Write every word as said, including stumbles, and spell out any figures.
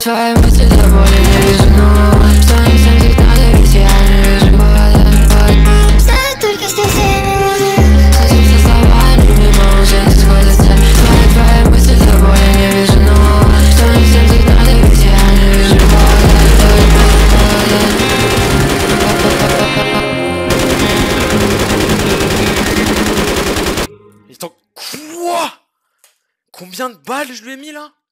Твои мысли до боли не вижу, но что им всем всегда доверить, я не вижу повода. Знаю только здесь я не буду. Совсем со словами мимо уже не сходятся. Твои, твои мысли до боли не вижу, но что им всем всегда доверить, я не вижу повода. Attends, quoi? Combien de balles je lui ai mis là?